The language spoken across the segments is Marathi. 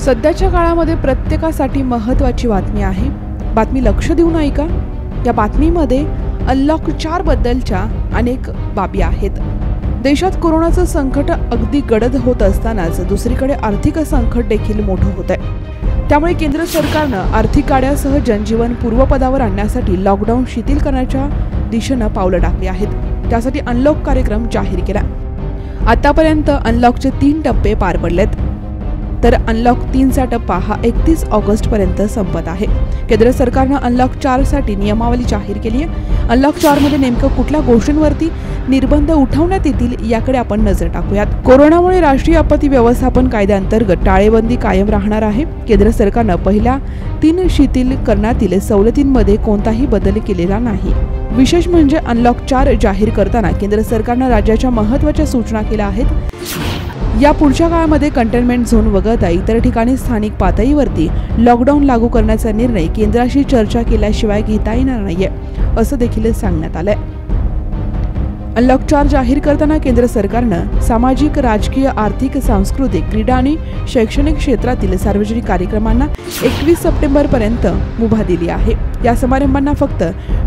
सध्याच्या काळामध्ये प्रत्येकासाठी महत्त्वाची बातमी आहे। बातमी लक्ष देऊन ऐका। या बातमीमध्ये अनलॉक 4 बद्दलच्या अनेक बाबी आहेत। देशात कोरोनाचं संकट अगदी गडद होत असतानाच दुसरीकडे आर्थिक संकट देखील मोठं होत आहे। त्यामुळे केंद्र सरकारनं आर्थिक काड्यासह जनजीवन पूर्वपदावर आणण्यासाठी लॉकडाऊन शिथिल करण्याच्या दिशेनं पावलं टाकली आहेत। त्यासाठी अनलॉक कार्यक्रम जाहीर केला। आतापर्यंत अनलॉकचे 3 टप्पे पार पडलेत, तर अनलॉक 3चा टप्पा हा 31 ऑगस्ट पर्यंत संपत आहे। केंद्र सरकारनं अनलॉक 4 साठी नियमावली जाहीर केली आहे। अनलॉक 4 मध्ये नेमकं कुठल्या गोष्टींवरती निर्बंध उठवण्यात येतील याकडे आपण नजर टाकूयात। कोरोनामुळे राष्ट्रीय आपत्ती व्यवस्थापन कायद्याअंतर्गत टाळेबंदी कायम राहणार आहे। केंद्र सरकारनं पहिल्या 3 शिथिल करण्यातील सवलतींमध्ये कोणताही बदल केलेला नाही। विशेष म्हणजे अनलॉक 4 जाहीर करताना केंद्र सरकारनं राज्याच्या महत्त्वाच्या सूचना केल्या आहेत। या पुढच्या काळामध्ये कंटेनमेंट झोन वगळता इतर ठिकाणी स्थानिक पातळीवरती लॉकडाऊन लागू करण्याचा निर्णय केंद्राशी चर्चा केल्याशिवाय घेता येणार नाहीये, असं देखील सांगण्यात आलंय। अनलॉक 4 जाहीर करताना केंद्र सरकारनं सामाजिक, राजकीय, आर्थिक, सांस्कृतिक, क्रीडा आणि शैक्षणिक क्षेत्रातील सार्वजनिक कार्यक्रमांना 21 सप्टेंबर पर्यंत मुभा दिली आहे। या समारंभांना फक्त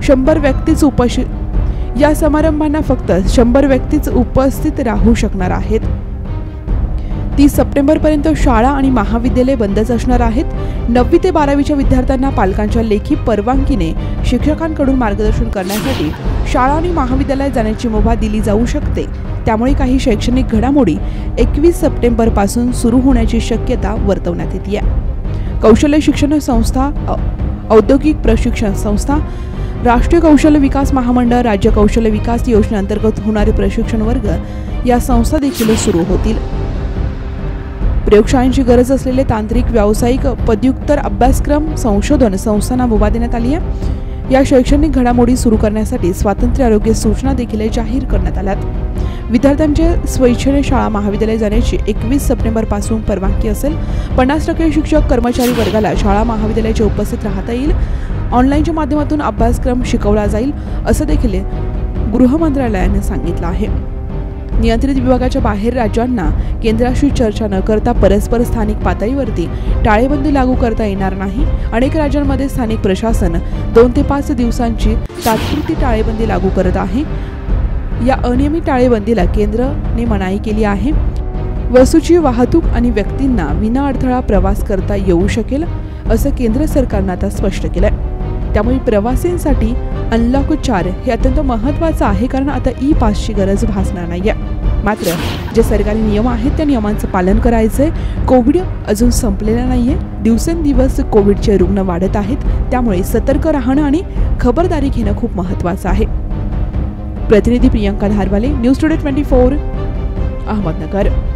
100 व्यक्तीच उपस्थित राहू शकणार आहेत। 30 सप्टेंबर पर्यंत शाळा आणि महाविद्यालय बंदच असणार आहेत। 9वी ते 12वीच्या विद्यार्थ्यांना पालकांच्या लेखी परवानगीने शिक्षकांकडून मार्गदर्शन करण्यासाठी शाळा आणि महाविद्यालयात जाण्याची मुभा दिली जाऊ शकते। त्यामुळे काही शैक्षणिक घडामोडी 21 सप्टेंबर पासून सुरू होण्याची शक्यता वर्तवण्यात येते। कौशल्य शिक्षण संस्था, औद्योगिक प्रशिक्षण संस्था, राष्ट्रीय कौशल्य विकास महामंडळ, राज्य कौशल्य विकास योजनेअंतर्गत होणारे प्रशिक्षण वर्ग या संस्था देखील सुरू होतील। प्रयोगशाळांची गरज असलेले तांत्रिक, व्यावसायिक, पदव्युत्तर अभ्यासक्रम, संशोधन संस्थांना मुभा देण्यात आली आहे। या शैक्षणिक घडामोडी सुरू करण्यासाठी स्वातंत्र्य आरोग्य सूचना देखील जाहीर करण्यात आल्यात। विद्यार्थ्यांच्या स्वेच्छेने शाळा महाविद्यालय जाण्याची 21 सप्टेंबर पासून परवानगी असेल। 50% शिक्षक कर्मचारी वर्गाला शाळा महाविद्यालयाच्या उपस्थित राहता येईल। ऑनलाईनच्या माध्यमातून अभ्यासक्रम शिकवला जाईल, असं देखील गृह मंत्रालयाने सांगितलं आहे। नियंत्रित विभागाच्या बाहेर राज्यांना केंद्राशी चर्चा न करता परस्पर स्थानिक पातळीवरती टाळेबंदी लागू करता येणार नाही। अनेक राज्यांमध्ये स्थानिक प्रशासन 2 ते 5 दिवसांची तात्पुरती टाळेबंदी लागू करत आहे। या अनियमित टाळेबंदीला केंद्राने मनाई केली आहे। वस्तूची वाहतूक आणि व्यक्तींना विनाअडथळा प्रवास करता येऊ शकेल, असं केंद्र सरकारनं आता स्पष्ट केलंय। त्यामुळे प्रवासींसाठी अनलॉक 4 हे अत्यंत महत्त्वाचं आहे, कारण आता ई-पासची गरज भासणार नाहीये। मात्र जे सरकारी नियम आहेत त्या नियमांचं पालन करायचंय। कोविड अजून संपलेला नाहीये। दिवसेंदिवस कोविडचे रुग्ण वाढत आहेत, त्यामुळे सतर्क राहणं आणि खबरदारी घेणं खूप महत्त्वाचं आहे। प्रतिनिधी प्रियंका धारवाले, न्यूज टुडे 24, अहमदनगर।